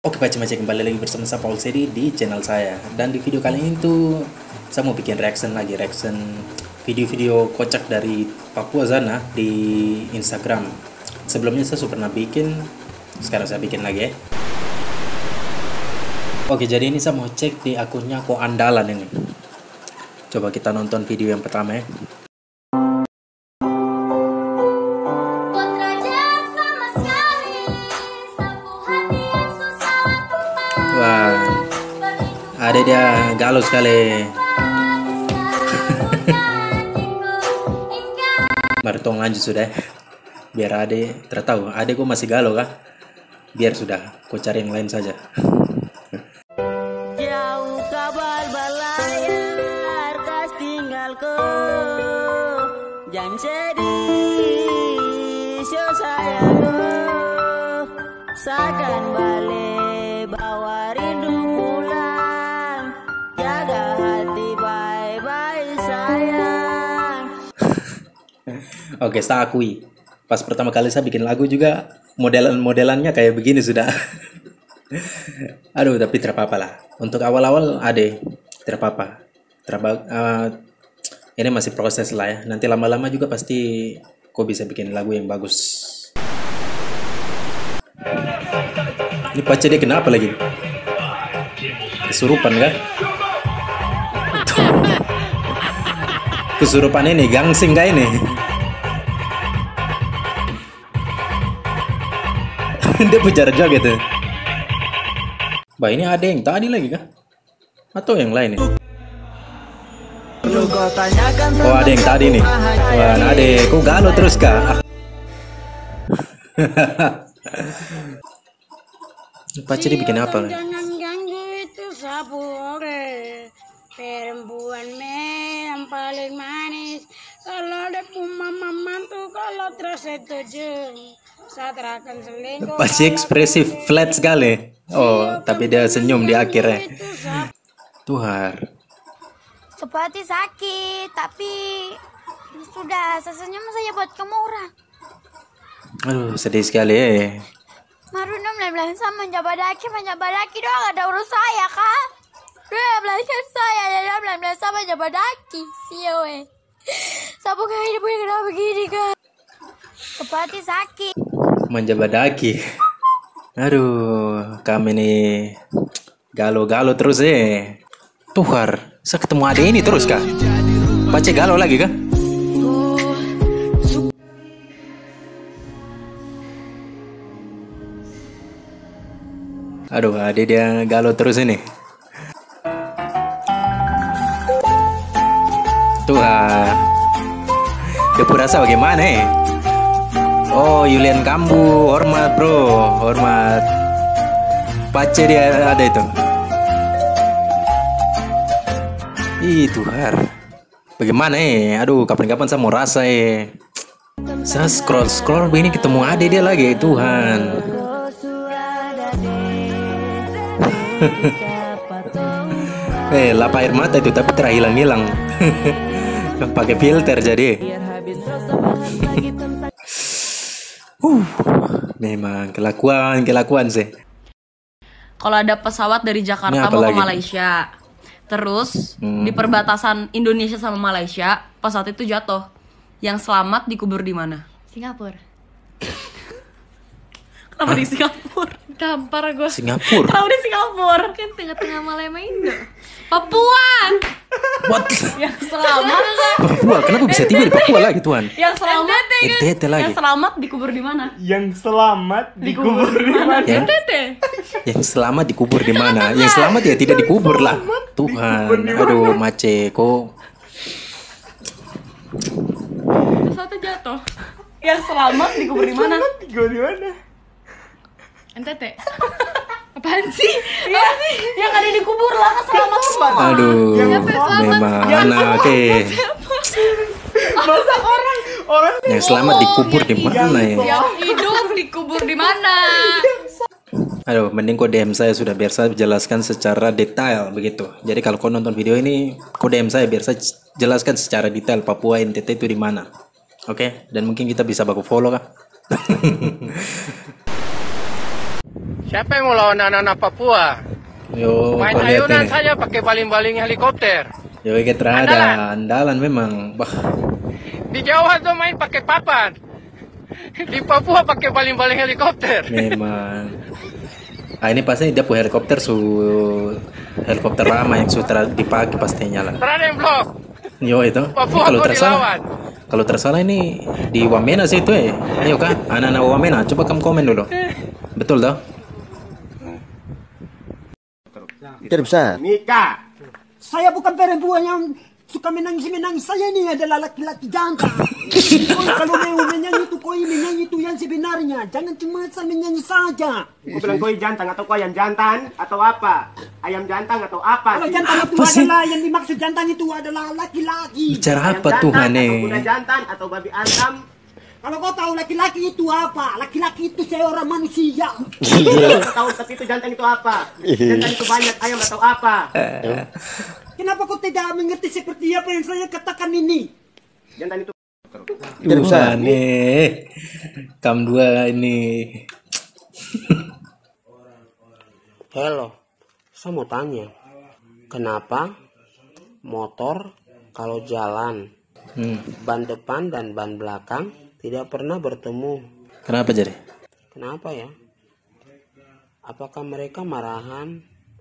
Oke Pak kembali lagi bersama saya Paul Sedi di channel saya. Dan di video kali ini tuh saya mau bikin reaction video-video kocak dari Papua sana di Instagram. Sebelumnya saya sudah pernah bikin, sekarang saya bikin lagi ya. Oke, jadi ini saya mau cek di akunnya Ko Andalan ini. Coba kita nonton video yang pertama ya. Wah, ada dia galau sekali. Mari tong lanjut sudah, biar ade tertahu. Ade kok masih galau kah? Biar sudah, kau cari yang lain saja. Jauh kabar balayar, kas tinggalku, jangan sedih, so sayangku, sakan balik bawa rindu pulang, jaga hati bye-bye sayang. Oke, saya akui, pas pertama kali saya bikin lagu juga modelannya kayak begini sudah. Aduh, tapi tidak apa-apa lah. Untuk awal-awal ade tidak apa-apa. Ini masih proses lah ya. Nanti lama-lama juga pasti kau bisa bikin lagu yang bagus. Ini pacar dia kenapa lagi? Kesurupan kah? Kesurupan ini gangsing kah ini? Dia pujar joget tuh. Bah, ini ada yang tadi lagi kah? Atau yang lain ini? Oh, ada yang tadi nih. Wah, ade, kok galau terus kah? Pacar bikin apa nih? Jangan ganggu itu sabore, perempuan yang paling manis. Kalau ada mama mantu, kalau terus setuju, saya akan selingkuh. Pasti ekspresif flat sekali. Oh, tapi dia senyum di akhirnya. Tuhan. Seperti sakit, tapi sudah saya senyum saja buat kamu orang. Aduh, sedih sekali ya. Maruna bilang sama menjabat daki doang ada urus saya kah? Dia belajar saya, dia bilang sama menjabat daki, siawe. Sabu kayak hidup kenapa begini kan? Seperti sakit. Menjabat daki. Aduh, kami nih galau-galau terus Tuhar, saya ketemu ade ini terus kah? Pace galau lagi kah? Aduh, ade dia galau terus ini. Tuhar, dia rasa bagaimana Oh, Yulian Kambu, hormat bro, hormat. Pace dia ada itu. Ih Tuhan, bagaimana Aduh, kapan-kapan saya mau rasa Saya scroll begini ketemu ade dia lagi, Tuhan. Lap air mata itu tapi terhilang-hilang. Pakai filter jadi. Memang kelakuan sih. Kalau ada pesawat dari Jakarta mau ke Malaysia, terus di perbatasan Indonesia sama Malaysia, pesawat itu jatuh. Yang selamat dikubur di mana? Singapura. Kenapa di Singapura? Gampar gue. Singapura. Kenapa di Singapura? Kan tengah-tengah Malaya Indo. Papua. What? Yang selamat. Papua, kenapa bisa tiba di Papua lagi Tuhan? Yang selamat. NTT lagi. Yang selamat dikubur di mana? Yang selamat dikubur di mana? Yang selamat dikubur di mana? Yang selamat ya tidak dikubur lah. Tuhan, aduh mace kok. Pesawatnya jatuh. Yang selamat dikubur di mana? Dikubur di mana? NTT. Apaan sih? Yang ada dikubur lah, selamat semua. Aduh, memang anak Masa orang yang selamat dikubur di mana ya? Yang hidup dikubur di mana? Aduh, mending kau DM saya sudah biar saya jelaskan secara detail begitu. Jadi kalau kau nonton video ini, kau DM saya biar saya jelaskan secara detail Papua NTT itu di mana. Oke, dan mungkin kita bisa baku follow kah? Siapa yang mau lawan anak-anak Papua? Yo, Main kau lihat ayunan ini. saja pakai baling-baling helikopter. Yo, kayak terada andalan memang. Bah, Di Jawa tuh main pakai papan. Di Papua pakai baling-baling helikopter. memang. Ah, ini pasti dia punya helikopter helikopter lama yang sudah dipakai pastinya lah. Terada yang blok. Yo itu. Papua Kalau kau tersalah. dilawan. Kalau tersalah ini di Wamena sih itu Ayo kan, anak-anak Wamena, coba kamu komen dulu. Betul toh? Tidak besar. Mika, saya bukan perempuan yang suka menangis-menangis. Saya ini adalah laki-laki jantan. Kalau mau menyanyi itu yang sebenarnya. Jangan cuma saya menyanyi saja. Kau bilang kau jantan atau kau ayam jantan atau apa? Ayam jantan atau apa? Kalau jantan itu adalah yang dimaksud jantan itu adalah laki-laki. Bicara Ayam apa jantan Tuhan atau nih? kuda jantan atau babi antam? Kalau kau tahu laki-laki itu apa? Laki-laki itu seorang manusia. Kau tahu tapi itu jantan itu apa? Jantan itu banyak ayam atau apa? Kenapa kau tidak mengerti seperti apa yang saya katakan ini? Jantan itu Tuhan nih. Kam dua ini. Halo, saya mau tanya, kenapa motor kalau jalan ban depan dan ban belakang tidak pernah bertemu? Kenapa jadi? Kenapa ya? Apakah mereka marahan?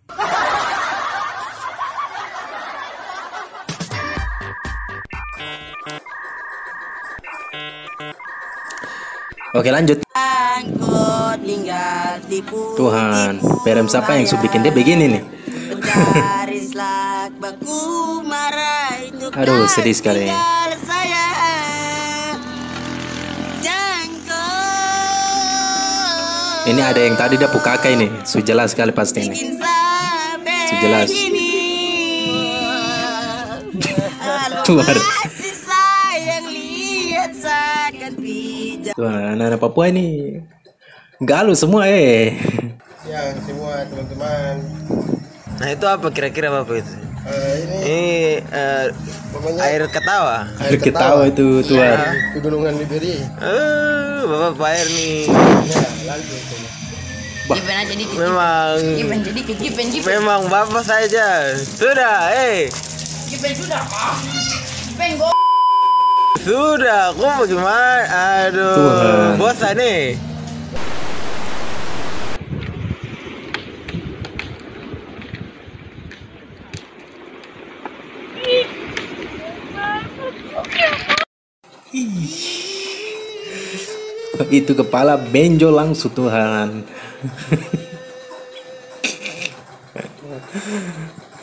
Oke lanjut. Angkot tinggal tipu. Tuhan, perem siapa yang sudah bikin dia begini nih? Bergaris lak baku marah itu. Aduh, sedih sekali. tinggal saya. Jangkut. Ini ada yang tadi dia kakak ini, sudah jelas sekali pasti ini. Bikin sampai Sejelas. gini. Tuhan. Masih sayang lihat sakat pijak. Tuhan, anak-anak Papua ini galau semua Ya semua teman-teman. Nah itu apa kira-kira Bapak itu? Ini Air ketawa. Air ketawa itu Tuhan. Pegunungan Liberi. Bapak Pak Air nih. Nah, lanjut. Given aja dikit. Memang Given jadi given. memang Bapak saja. Sudah, Given sudah kah? Given go. Sudah, aku bagaimana? Aduh, Tuhan. bosan nih. Itu kepala benjol langsung Tuhan.